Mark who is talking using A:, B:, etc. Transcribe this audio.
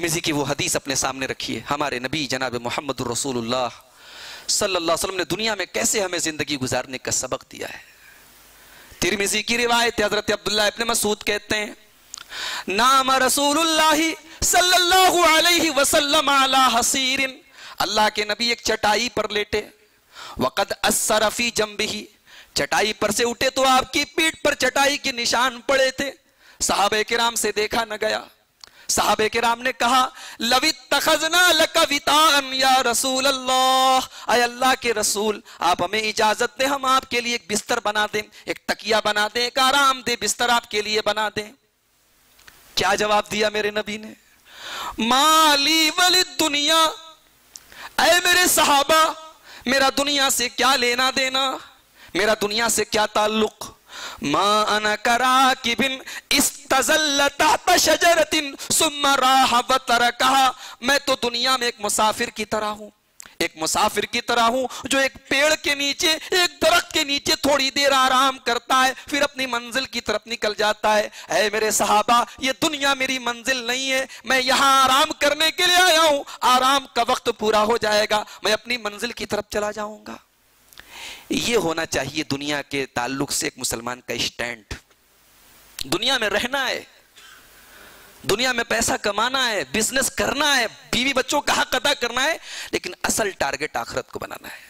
A: ترمذی کی وہ حدیث اپنے سامنے رکھیے، ہمارے نبی جناب محمد الرسول اللہ صلی اللہ علیہ وسلم نے دنیا میں کیسے ہمیں زندگی گزارنے کا سبق دیا ہے۔ ترمذی کی روایت حضرت عبداللہ ابن مسعود کہتے ہیں، نام رسول اللہ صلی اللہ علیہ وسلم علی حصیر، اللہ کے نبی ایک چٹائی پر لیٹے، وقد اثر فی جنبہ، چٹائی پر سے اٹھے تو آپ کی پیٹھ پر چٹائی کے نشان پڑے تھے، صحابہ کرام سے دیکھا نہ گیا۔ صحابہ کرام نے کہا، لو اتخذنا لک وطاء یا رسول اللہ، اے اللہ کے رسول آپ ہمیں اجازت دیں، ہم آپ کے لیے ایک بستر بنا دیں، ایک تکیہ بنا دیں، ایک آرام دہ بستر آپ کے لیے بنا دیں۔ کیا جواب دیا میرے نبی نے؟ مالی وللدنیا، اے میرے صحابہ میرا دنیا سے کیا لینا دینا، میرا دنیا سے کیا تعلق؟ ما انا کراکب استظل تحت شجرت ثم راح وترکها، میں تو دنیا میں ایک مسافر کی طرح ہوں، ایک مسافر کی طرح ہوں جو ایک پیڑ کے نیچے، ایک درخت کے نیچے تھوڑی دیر آرام کرتا ہے پھر اپنی منزل کی طرف نکل جاتا ہے۔ اے میرے صحابہ یہ دنیا میری منزل نہیں ہے، میں یہاں آرام کرنے کے لیے آیا ہوں، آرام کا وقت پورا ہو جائے گا میں اپنی منزل کی طرف چلا جاؤں گا۔ یہ ہونا چاہیے دنیا کے تعلق سے ایک مسلمان کا اسٹینڈ۔ دنیا میں رہنا ہے، دنیا میں پیسہ کمانا ہے، بزنس کرنا ہے، بیوی بچوں کا حق ادا کرنا ہے، لیکن اصل ٹارگٹ آخرت کو بنانا ہے۔